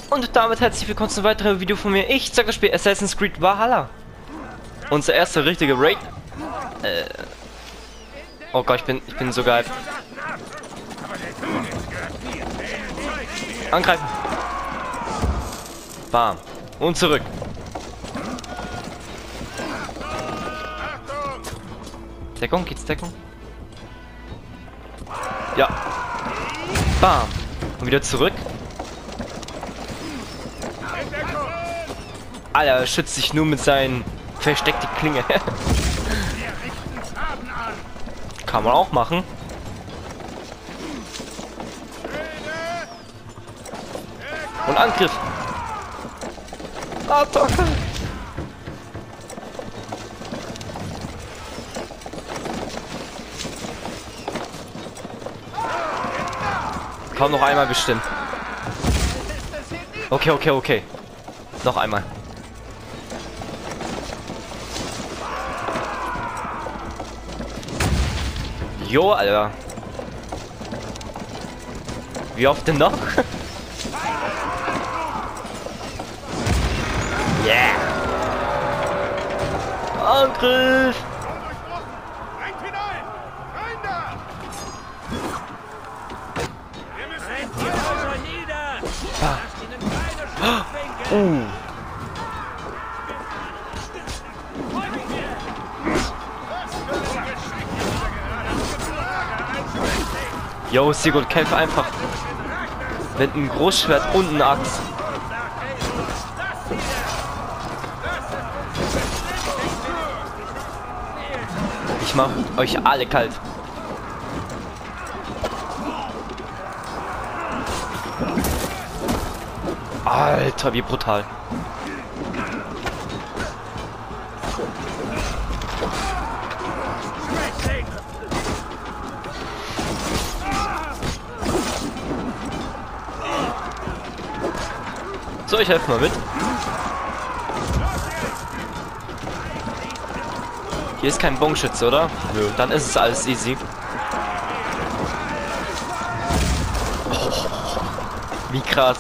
Und damit herzlich willkommen zu einem weiteren Video von mir. Ich zeige das Spiel Assassin's Creed Valhalla. Unser erster richtige Raid. Oh Gott, ich bin so geil. Angreifen. Bam. Und zurück. Deckung, geht's Deckung? Ja. Bam. Und wieder zurück. Alter, er schützt sich nur mit seinen versteckten Klinge. Kann man auch machen. Und Angriff. Attacke. Komm, noch einmal bestimmt. Okay. Noch einmal. Jo, Alter. Wie oft denn noch? Yeah. Angriff. Jo, Sigurd, kämpfe einfach mit einem Großschwert und einer Axt. Ich mach euch alle kalt. Alter, wie brutal. So, ich helfe mal mit. Hier ist kein Bogenschütze, oder? Nö, dann ist es alles easy. Oh, wie krass.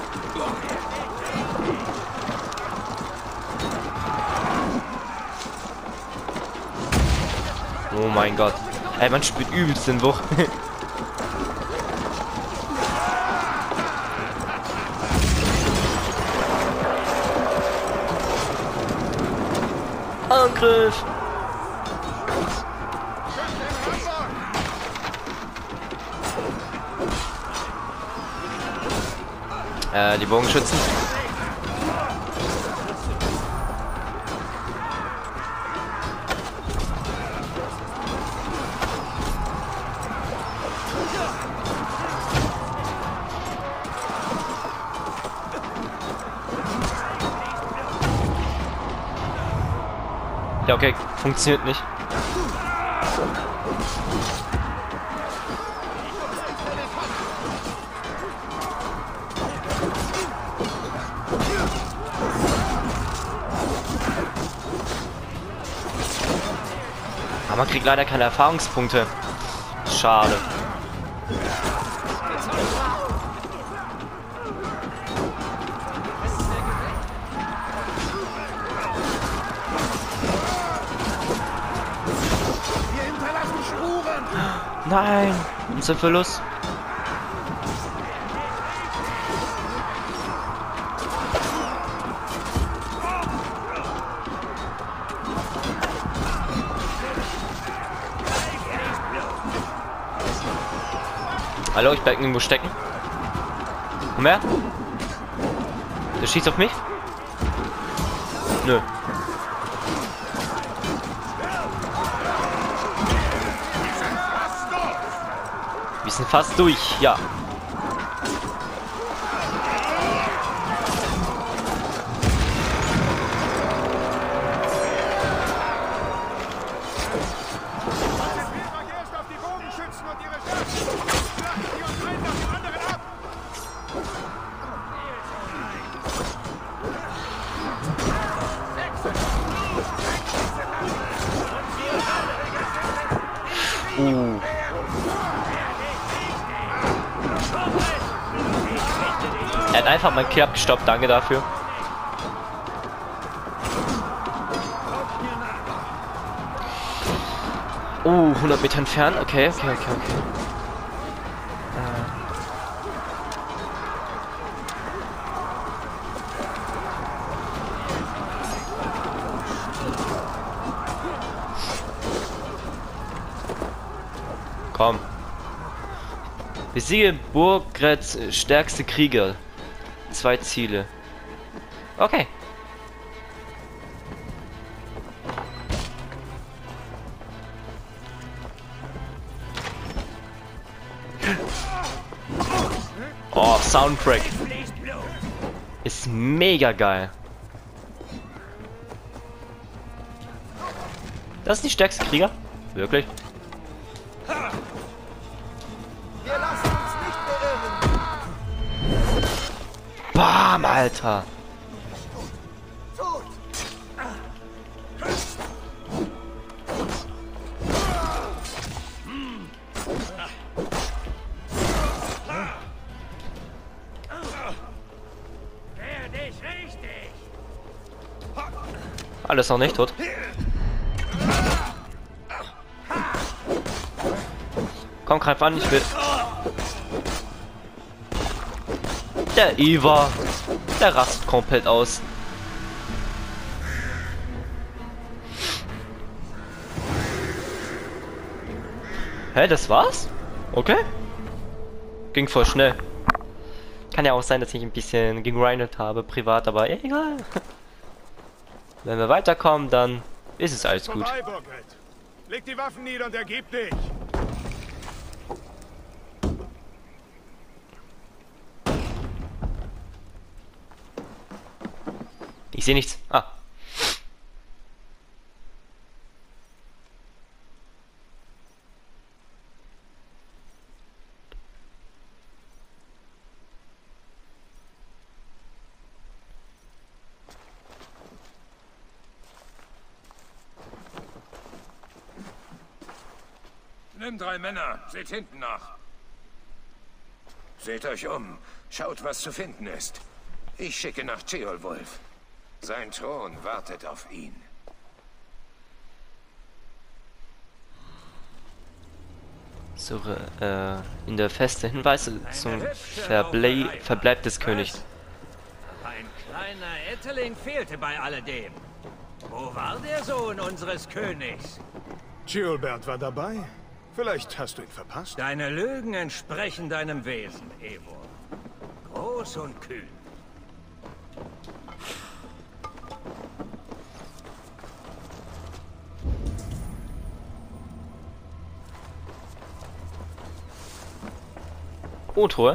Oh mein Gott. Ey, man spürt übelst den Wuch. Angriff! Die Bogenschützen. Ja, okay, funktioniert nicht. Aber man kriegt leider keine Erfahrungspunkte. Schade. Nein, unser Verlust. Hallo, ich bleib irgendwo stecken. Komm her. Der schießt auf mich? Nö. Wir sind fast durch, ja. Er hat einfach meinen Kill abgestoppt, danke dafür. Oh, 100 Meter entfernt, okay. Komm. Besiege Burgrets stärkste Krieger. 2 Ziele. Okay. Oh, Soundtrack. Ist mega geil. Das ist die stärkste Krieger? Wirklich? Wir lassen uns nicht beirren. Bam, Alter. Tot. Alles noch nicht tot. Komm, greif an, ich will. Der Eva. Der rastet komplett aus. Hä, das war's? Okay. Ging voll schnell. Kann ja auch sein, dass ich ein bisschen gegrindet habe, privat, aber egal. Wenn wir weiterkommen, dann ist es alles gut. Vorbei, Burgred. Leg die Waffen nieder und ergib dich. Ich sehe nichts. Ah. Nimm 3 Männer. Seht hinten nach. Seht euch um. Schaut, was zu finden ist. Ich schicke nach Ceolwulf. Sein Thron wartet auf ihn. Suche in der Feste Hinweise zum Verbleib des Königs. Ein kleiner Etterling fehlte bei alledem. Wo war der Sohn unseres Königs? Gilbert war dabei. Vielleicht hast du ihn verpasst. Deine Lügen entsprechen deinem Wesen, Eivor. Groß und kühn. Truhe.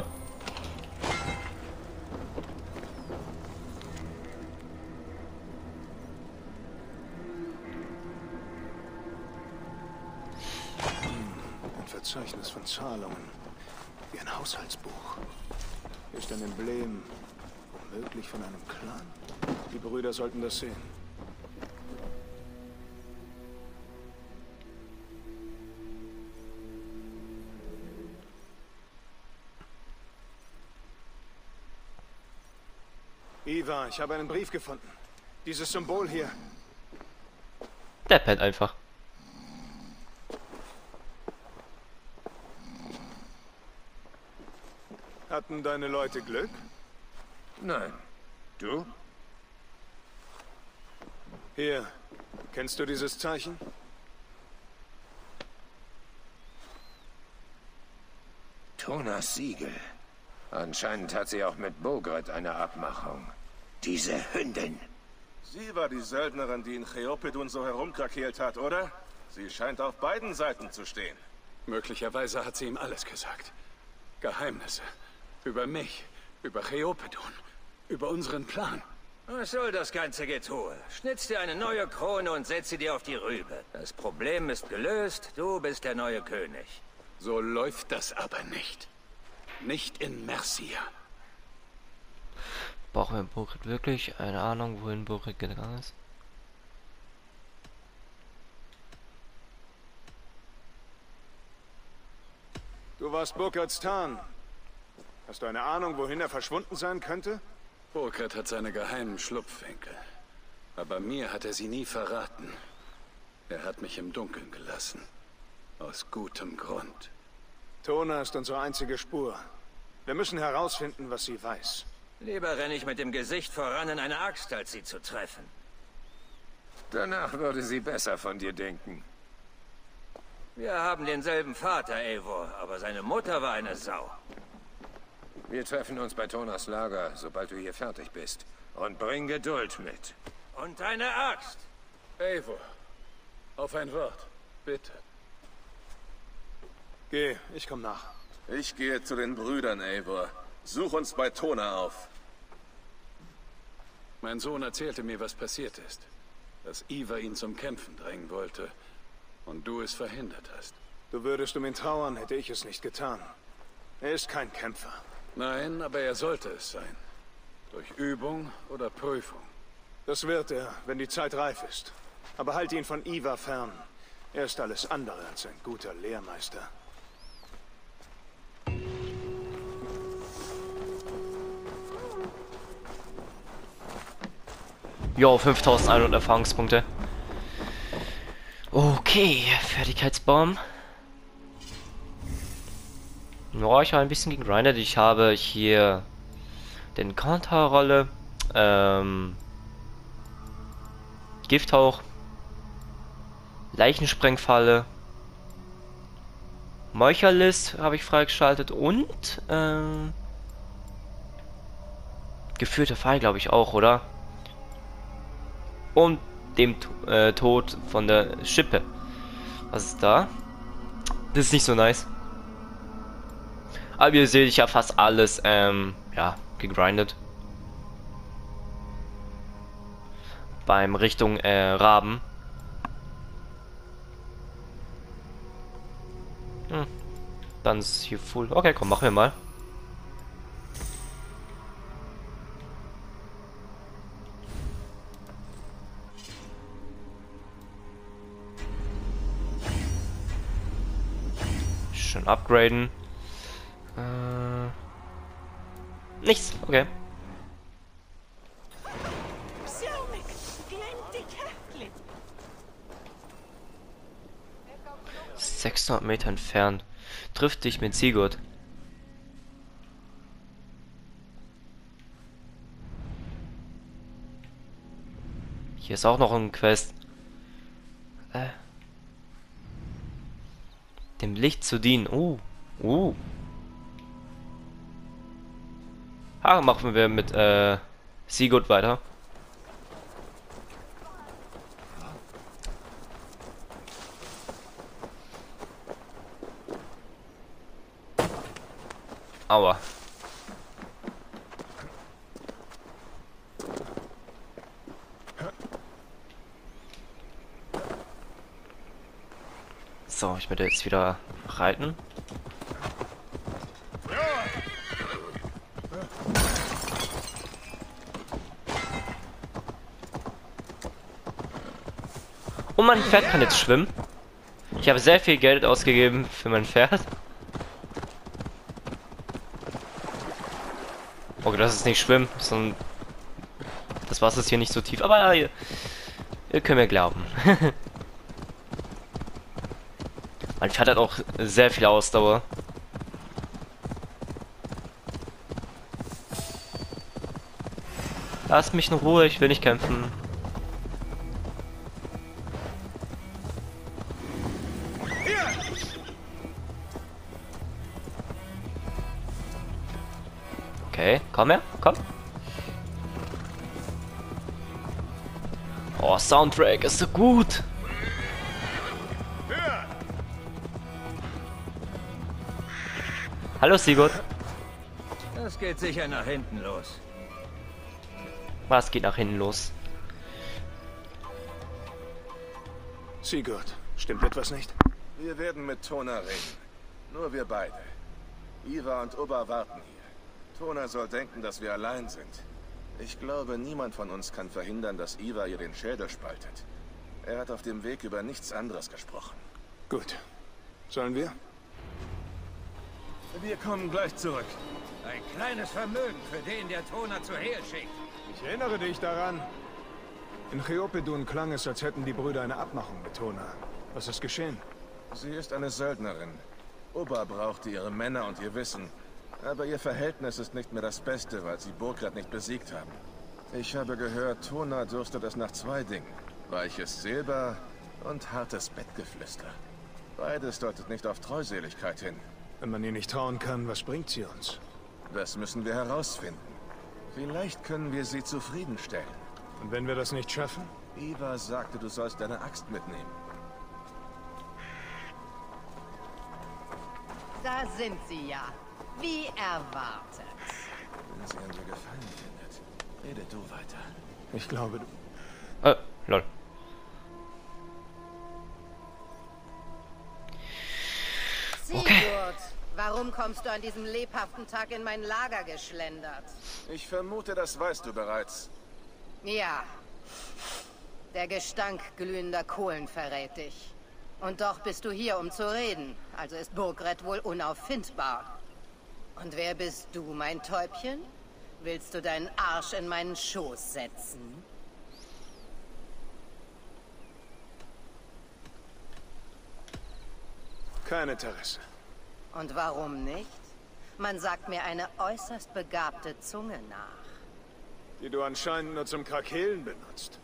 Ein Verzeichnis von Zahlungen. Wie ein Haushaltsbuch. Hier ist ein Emblem. Womöglich von einem Clan. Die Brüder sollten das sehen. Eva, ich habe einen Brief gefunden. Dieses Symbol hier. Der pennt einfach. Hatten deine Leute Glück? Nein. Du? Hier. Kennst du dieses Zeichen? Thonas Siegel. Anscheinend hat sie auch mit Burgred eine Abmachung. Diese Hündin. Sie war die Söldnerin, die in Cheopedon so herumkrakeelt hat, oder? Sie scheint auf beiden Seiten zu stehen. Möglicherweise hat sie ihm alles gesagt. Geheimnisse. Über mich, über Cheopedon, über unseren Plan. Was soll das ganze Getue? Schnitz dir eine neue Krone und setz sie dir auf die Rübe. Das Problem ist gelöst, du bist der neue König. So läuft das aber nicht. Nicht in Mercia. Brauchen wir Burgred wirklich? Eine Ahnung, wohin Burgred gegangen ist? Du warst Burgred's Tarn. Hast du eine Ahnung, wohin er verschwunden sein könnte? Burkhardt hat seine geheimen Schlupfwinkel. Aber mir hat er sie nie verraten. Er hat mich im Dunkeln gelassen. Aus gutem Grund. Tona ist unsere einzige Spur. Wir müssen herausfinden, was sie weiß. Lieber renne ich mit dem Gesicht voran in eine Axt, als sie zu treffen. Danach würde sie besser von dir denken. Wir haben denselben Vater, Eivor, aber seine Mutter war eine Sau. Wir treffen uns bei Tonas Lager, sobald du hier fertig bist. Und bring Geduld mit. Und eine Axt! Eivor, auf ein Wort, bitte. Geh, ich komm nach. Ich gehe zu den Brüdern, Eivor. Such uns bei Tona auf. Mein Sohn erzählte mir, was passiert ist. Dass Ivar ihn zum Kämpfen drängen wollte und du es verhindert hast. Du würdest um ihn trauern, hätte ich es nicht getan. Er ist kein Kämpfer. Nein, aber er sollte es sein. Durch Übung oder Prüfung. Das wird er, wenn die Zeit reif ist. Aber halt ihn von Ivar fern. Er ist alles andere als ein guter Lehrmeister. Jo, 5100 Erfahrungspunkte. Okay, Fertigkeitsbaum. Ja, ich habe ein bisschen gegrindet. Ich habe hier den Counterrolle, Gifthauch, Leichensprengfalle, Meuchelist habe ich freigeschaltet und geführte Fall, glaube ich auch, oder? Und dem Tod von der Schippe. Was ist da? Das ist nicht so nice. Aber ihr seht, ich habe fast alles, ja, gegrindet. Beim Richtung Raben. Dann ist hier full. Okay, komm, machen wir mal. Schön upgraden. Nichts, okay. 600 Meter entfernt. Trifft dich mit Sigurd. Hier ist auch noch ein Quest. Dem Licht zu dienen. Machen wir mit Sigurd weiter. Aua. So, ich werde jetzt wieder reiten. Und mein Pferd kann jetzt schwimmen. Ich habe sehr viel Geld ausgegeben für mein Pferd. Okay, das ist nicht schwimmen, sondern das Wasser ist hier nicht so tief. Aber ihr könnt mir glauben. Mein Pferd hat auch sehr viel Ausdauer. Lass mich in Ruhe, ich will nicht kämpfen. Okay, komm her, komm. Oh, Soundtrack ist so gut. Hallo Sigurd. Das geht sicher nach hinten los. Was geht nach hinten los? Sigurd, stimmt etwas nicht? Wir werden mit Tona reden. Nur wir beide. Ivar und Ubba warten hier. Tona soll denken, dass wir allein sind. Ich glaube, niemand von uns kann verhindern, dass Ivar ihr den Schädel spaltet. Er hat auf dem Weg über nichts anderes gesprochen. Gut. Sollen wir? Wir kommen gleich zurück. Ein kleines Vermögen für den, der Tona zu Hehl schickt. Ich erinnere dich daran. In Cheopedun klang es, als hätten die Brüder eine Abmachung mit Tona. Was ist geschehen? Sie ist eine Söldnerin. Oba brauchte ihre Männer und ihr Wissen. Aber ihr Verhältnis ist nicht mehr das Beste, weil sie Burgred nicht besiegt haben. Ich habe gehört, Tona durstet es nach 2 Dingen. Weiches Silber und hartes Bettgeflüster. Beides deutet nicht auf Treuseligkeit hin. Wenn man ihr nicht trauen kann, was bringt sie uns? Das müssen wir herausfinden. Vielleicht können wir sie zufriedenstellen. Und wenn wir das nicht schaffen? Iva sagte, du sollst deine Axt mitnehmen. Da sind sie ja. Wie erwartet. Wenn sie an dir Gefallen findet, rede du weiter. Ich glaube, du... Lol. Sigurd, warum kommst du an diesem lebhaften Tag in mein Lager geschlendert? Ich vermute, das weißt du bereits. Ja. Der Gestank glühender Kohlen verrät dich. Und doch bist du hier, um zu reden. Also ist Burgred wohl unauffindbar. Und wer bist du, mein Täubchen? Willst du deinen Arsch in meinen Schoß setzen? Kein Interesse. Und warum nicht? Man sagt mir eine äußerst begabte Zunge nach. Die du anscheinend nur zum Krakeelen benutzt.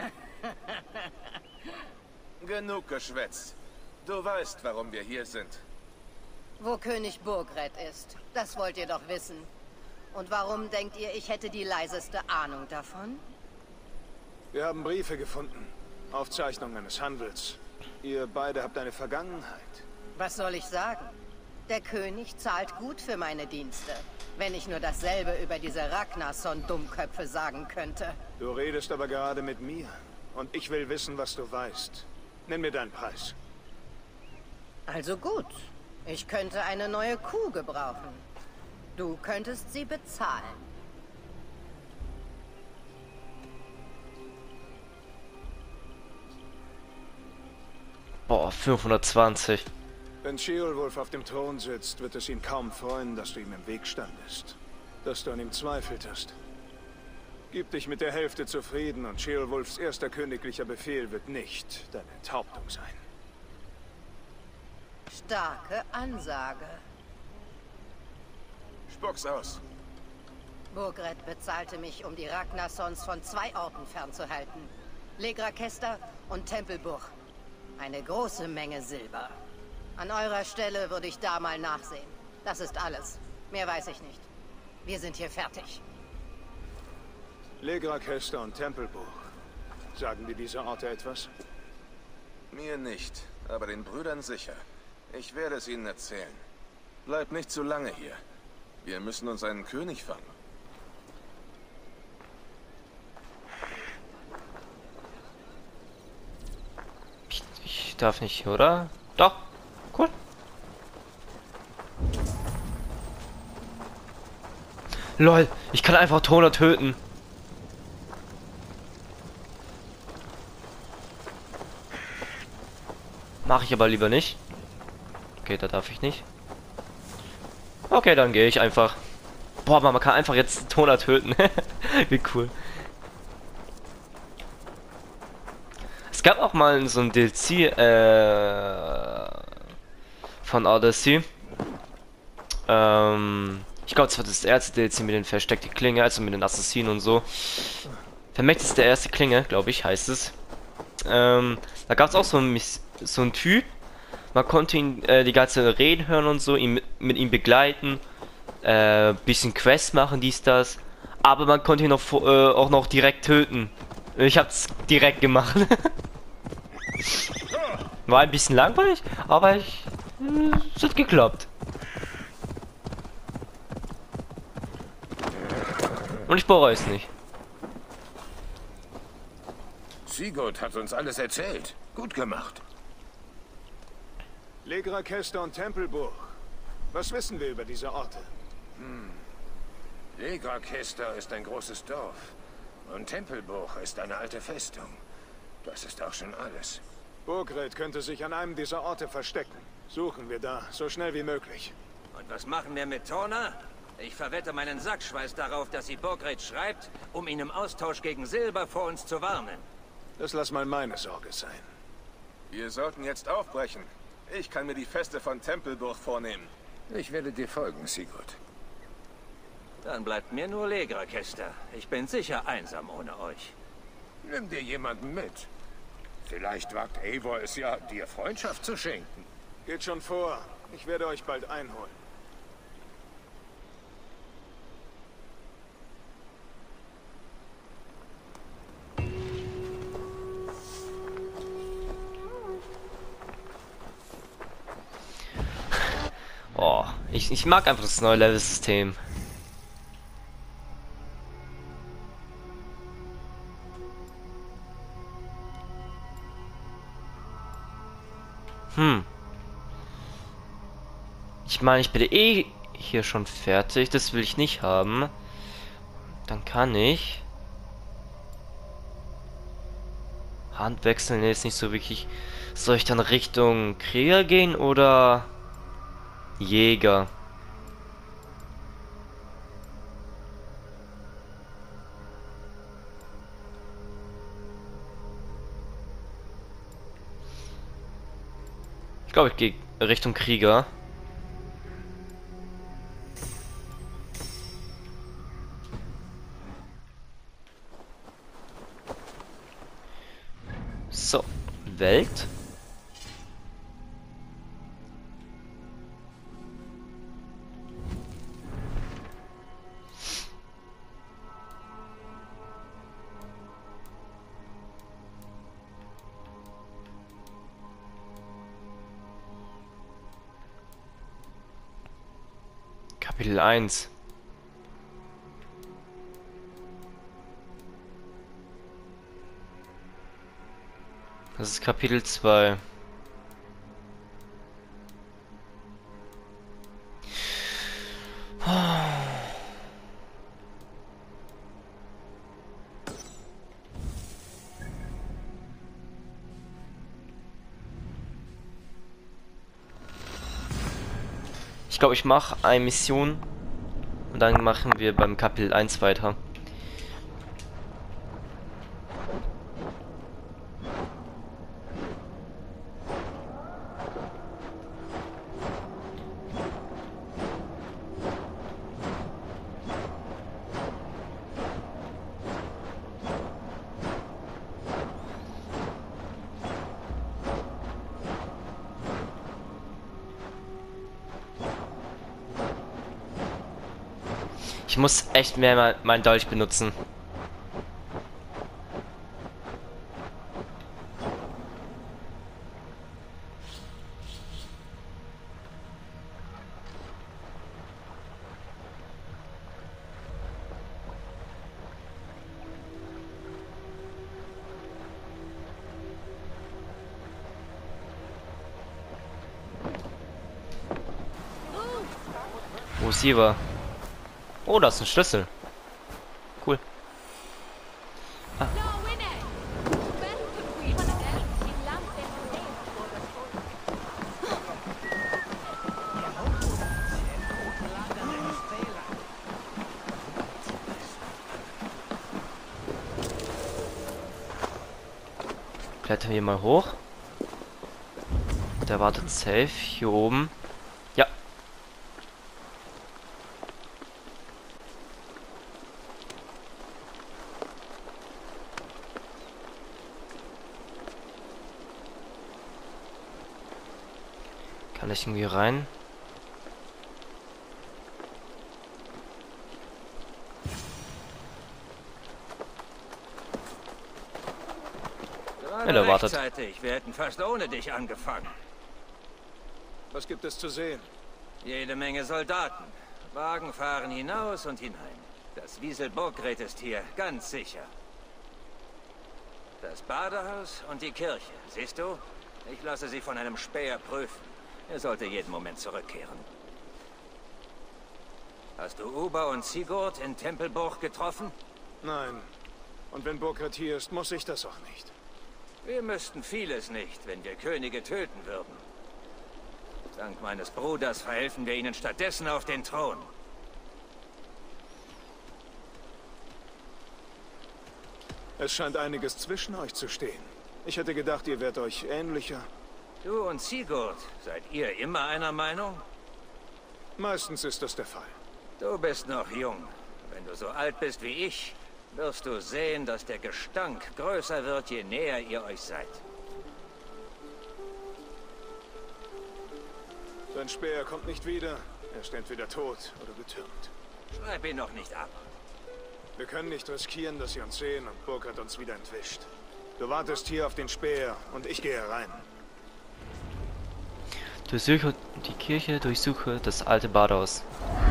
Genug geschwätzt. Du weißt, warum wir hier sind. Wo König Burgred ist, das wollt ihr doch wissen. Und warum denkt ihr, ich hätte die leiseste Ahnung davon? Wir haben Briefe gefunden. Aufzeichnungen eines Handels. Ihr beide habt eine Vergangenheit. Was soll ich sagen? Der König zahlt gut für meine Dienste. Wenn ich nur dasselbe über diese Ragnarsson-Dummköpfe sagen könnte. Du redest aber gerade mit mir. Und ich will wissen, was du weißt. Nenn mir deinen Preis. Also gut. Ich könnte eine neue Kuh gebrauchen. Du könntest sie bezahlen. Boah, 520. Wenn Sheolwulf auf dem Thron sitzt, wird es ihn kaum freuen, dass du ihm im Weg standest. Dass du an ihm zweifeltest. Gib dich mit der Hälfte zufrieden und Sheolwulfs erster königlicher Befehl wird nicht deine Enthauptung sein. Starke Ansage. Spuck's aus. Burgred bezahlte mich, um die Ragnarssons von 2 Orten fernzuhalten. Legrakester und Tempelburg. Eine große Menge Silber. An eurer Stelle würde ich da mal nachsehen. Das ist alles. Mehr weiß ich nicht. Wir sind hier fertig. Legrakester und Tempelburg. Sagen dir diese Orte etwas? Mir nicht, aber den Brüdern sicher. Ich werde es ihnen erzählen. Bleib nicht zu lange hier. Wir müssen uns einen König fangen. Ich darf nicht, oder? Doch. Cool. Lol, ich kann einfach Tona töten. Mache ich aber lieber nicht. Okay, da darf ich nicht. Okay, dann gehe ich einfach. Boah, man kann einfach jetzt Tona töten. Wie cool. Es gab auch mal so ein DLC von Odyssey. Ich glaube, das war das erste DLC mit den versteckten Klinge, also mit den Assassinen und so. Vermächt ist der erste Klinge, glaube ich, heißt es. Da gab es auch so ein Typ. Man konnte ihn die ganze Reden hören und so, ihn mit ihm begleiten, bisschen Quests machen, dies, das. Aber man konnte ihn auch noch direkt töten. Ich hab's direkt gemacht. War ein bisschen langweilig, aber es hat geklappt. Und ich bereue es nicht. Sigurd hat uns alles erzählt. Gut gemacht. Legrakester und Tempelburg. Was wissen wir über diese Orte? Legrakester ist ein großes Dorf. Und Tempelburg ist eine alte Festung. Das ist auch schon alles. Burgred könnte sich an einem dieser Orte verstecken. Suchen wir da, so schnell wie möglich. Und was machen wir mit Tona? Ich verwette meinen Sackschweiß darauf, dass sie Burgred schreibt, um ihn im Austausch gegen Silber vor uns zu warnen. Das lass mal meine Sorge sein. Wir sollten jetzt aufbrechen. Ich kann mir die Feste von Tempelburg vornehmen. Ich werde dir folgen, Sigurd. Dann bleibt mir nur Legra, Kester. Ich bin sicher einsam ohne euch. Nimm dir jemanden mit. Vielleicht wagt Eivor es ja, dir Freundschaft zu schenken. Geht schon vor. Ich werde euch bald einholen. Oh, ich mag einfach das neue Level-System. Ich meine, ich bin eh hier schon fertig. Das will ich nicht haben. Dann kann ich Hand wechseln. Nee, ist nicht so wirklich. Soll ich dann Richtung Krieger gehen oder Jäger? Ich glaube, ich gehe Richtung Krieger. So, Welt. Kapitel 1. Das ist Kapitel 2. Ich glaube, ich mache eine Mission und dann machen wir beim Kapitel 1 weiter. Ich muss echt mehr mein Dolch benutzen. Wo ist sie war? Oh, das ist ein Schlüssel. Cool. Ah. Klettern wir mal hoch. Der wartet safe hier oben. Ja. Kann ich irgendwie rein? Gerade wartet. rechtzeitig. Wir hätten fast ohne dich angefangen. Was gibt es zu sehen? Jede Menge Soldaten. Wagen fahren hinaus und hinein. Das Wiesel Burgred ist hier, ganz sicher. Das Badehaus und die Kirche, siehst du? Ich lasse sie von einem Späher prüfen. Er sollte jeden Moment zurückkehren. Hast du Uber und Sigurd in Tempelburg getroffen? Nein. Und wenn Burgred hier ist, muss ich das auch nicht. Wir müssten vieles nicht, wenn wir Könige töten würden. Dank meines Bruders verhelfen wir ihnen stattdessen auf den Thron. Es scheint einiges zwischen euch zu stehen. Ich hätte gedacht, ihr wärt euch ähnlicher. Du und Sigurd, seid ihr immer einer Meinung? Meistens ist das der Fall. Du bist noch jung. Wenn du so alt bist wie ich, wirst du sehen, dass der Gestank größer wird, je näher ihr euch seid. Sein Speer kommt nicht wieder. Er ist entweder tot oder getürmt. Schreib ihn noch nicht ab. Wir können nicht riskieren, dass sie uns sehen und Burkhardt uns wieder entwischt. Du wartest hier auf den Speer und ich gehe rein. Durchsuche die Kirche, durchsuche das alte Badhaus.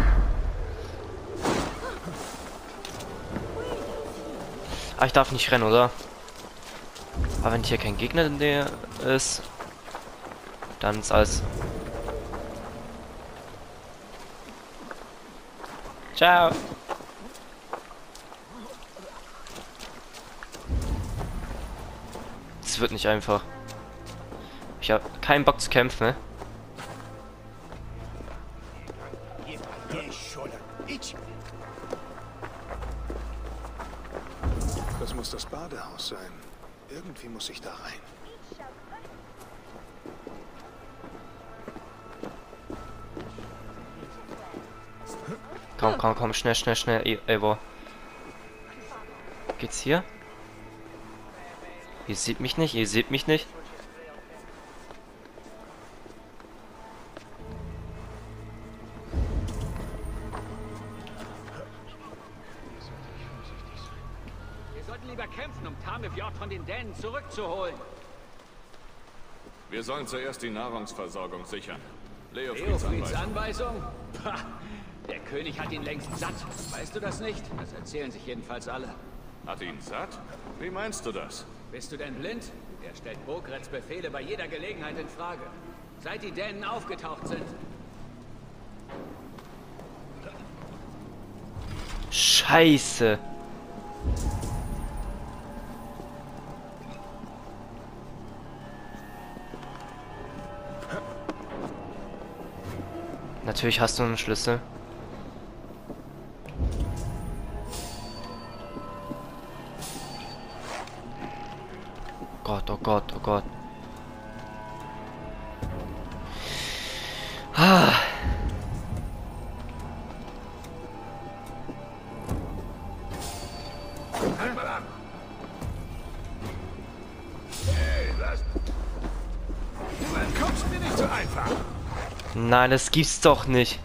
Ah, ich darf nicht rennen, oder? Aber wenn hier kein Gegner in der ist, dann ist alles. Ciao. Es wird nicht einfach. Ich habe keinen Bock zu kämpfen, ne? Das muss das Badehaus sein. Irgendwie muss ich da rein. Komm, komm, komm, schnell, schnell, schnell, Eivor. Geht's hier? Ihr seht mich nicht, ihr seht mich nicht. Wir sollten lieber kämpfen, um Tamifjord von den Dänen zurückzuholen. Wir sollen zuerst die Nahrungsversorgung sichern. Leofrieds Anweisung? Pah, der König hat ihn längst satt. Weißt du das nicht? Das erzählen sich jedenfalls alle. Hat ihn satt? Wie meinst du das? Bist du denn blind? Er stellt Burgrets Befehle bei jeder Gelegenheit in Frage. Seit die Dänen aufgetaucht sind. Scheiße. Natürlich hast du einen Schlüssel. Gott, oh Gott, oh Gott. Ah. Halt mal ab! Hey, was? Du entkommst mir nicht so einfach! Nein, das gibt's doch nicht.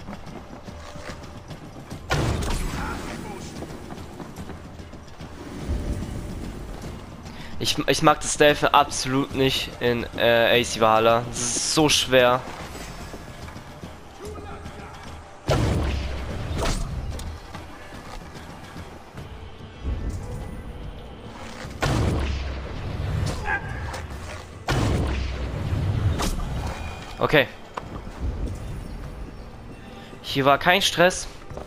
Ich mag das Stealth absolut nicht in AC Valhalla. Das ist so schwer. Okay. Hier war kein Stress.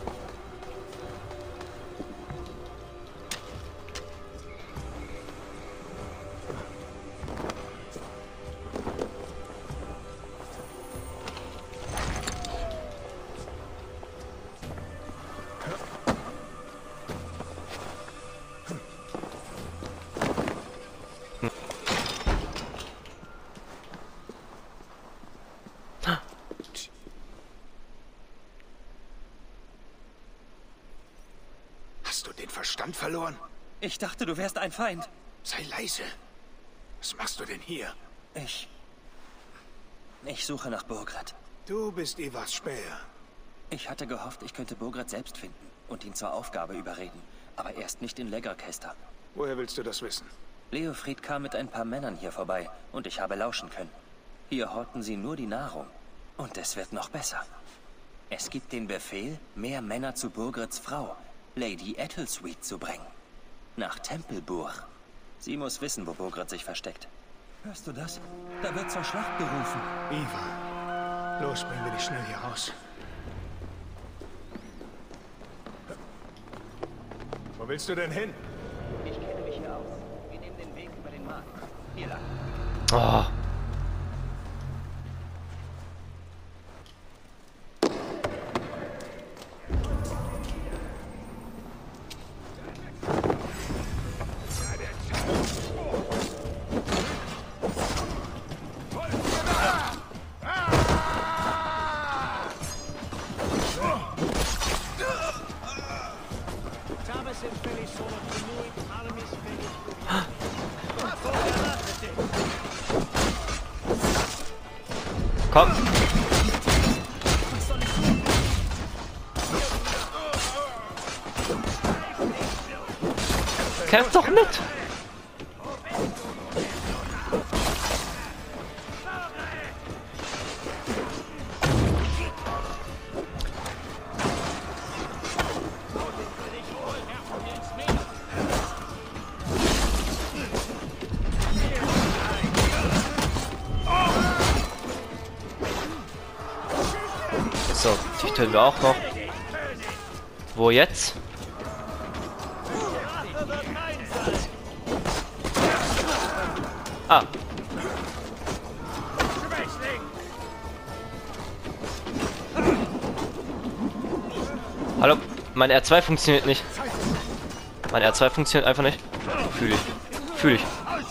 Hast du den Verstand verloren? Ich dachte, du wärst ein Feind. Sei leise. Was machst du denn hier? Ich suche nach Burgred. Du bist Ivars Späher. Ich hatte gehofft, ich könnte Burgred selbst finden und ihn zur Aufgabe überreden. Aber erst nicht in Legerkester. Woher willst du das wissen? Leofried kam mit ein paar Männern hier vorbei und ich habe lauschen können. Hier horten sie nur die Nahrung. Und es wird noch besser. Es gibt den Befehl, mehr Männer zu Burgreds Frau, Lady Ethelsuite, zu bringen. Nach Tempelburg. Sie muss wissen, wo Burgred sich versteckt. Hörst du das? Da wird zur Schlacht gerufen. Ivar, los, bringen wir dich schnell hier raus. Wo willst du denn hin? Ich kenne mich hier aus. Wir nehmen den Weg über den Markt. Hier lang. Oh. Komm. Kämpf doch mit. So, die töten wir auch noch. Wo jetzt? Ah. Hallo, mein R2 funktioniert nicht. Mein R2 funktioniert einfach nicht. Fühle ich. Fühle ich.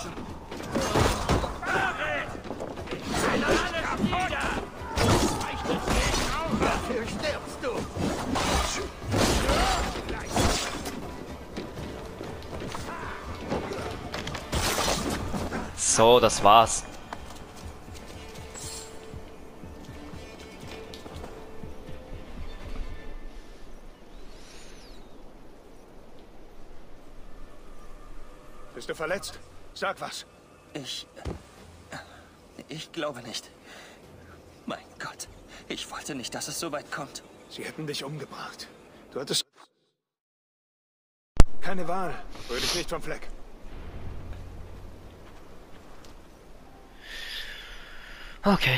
So, das war's. Bist du verletzt? Sag was. Ich glaube nicht. Mein Gott. Ich wollte nicht, dass es so weit kommt. Sie hätten dich umgebracht. Du hattest keine Wahl. Rühr dich nicht vom Fleck. Okay.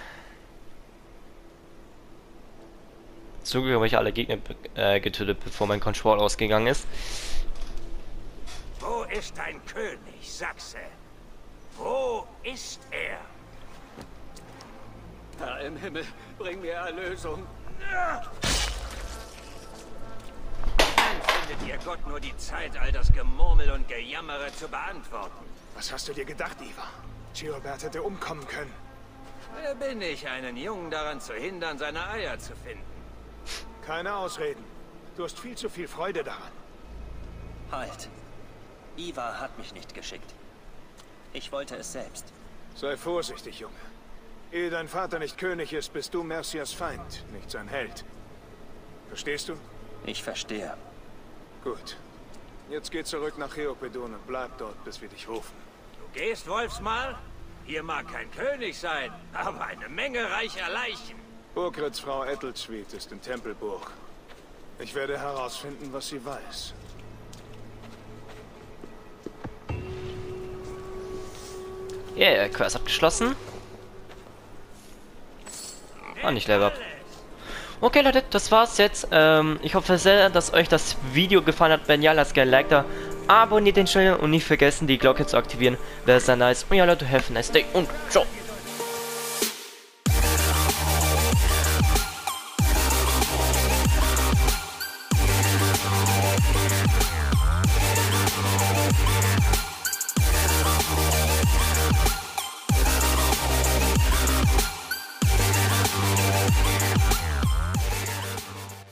Zum Glück habe ich alle Gegner getötet, bevor mein Control ausgegangen ist. Wo ist dein König, Sachse? Wo ist er? Herr im Himmel, bring mir Erlösung. Dann findet ihr Gott nur die Zeit, all das Gemurmel und Gejammere zu beantworten. Was hast du dir gedacht, Iva? Ceolbert hätte umkommen können. Wer bin ich, einen Jungen daran zu hindern, seine Eier zu finden? Keine Ausreden. Du hast viel zu viel Freude daran. Halt. Ivar hat mich nicht geschickt. Ich wollte es selbst. Sei vorsichtig, Junge. Ehe dein Vater nicht König ist, bist du Mercias Feind, nicht sein Held. Verstehst du? Ich verstehe. Gut. Jetzt geh zurück nach Cheopedon und bleib dort, bis wir dich rufen. Du gehst, Wolfsmal? Hier mag kein König sein, aber eine Menge reicher Leichen. Burgrets Frau Ethelzwiet ist in Tempelburg. Ich werde herausfinden, was sie weiß. Yeah, Quest abgeschlossen. Ah, nicht Level Up. Okay, Leute, das war's jetzt. Ich hoffe sehr, dass euch das Video gefallen hat. Wenn ja, lasst gerne ein Like da. Abonniert den Channel und nicht vergessen, die Glocke zu aktivieren. Wäre sehr nice. Und ja, Leute, have a nice day und ciao.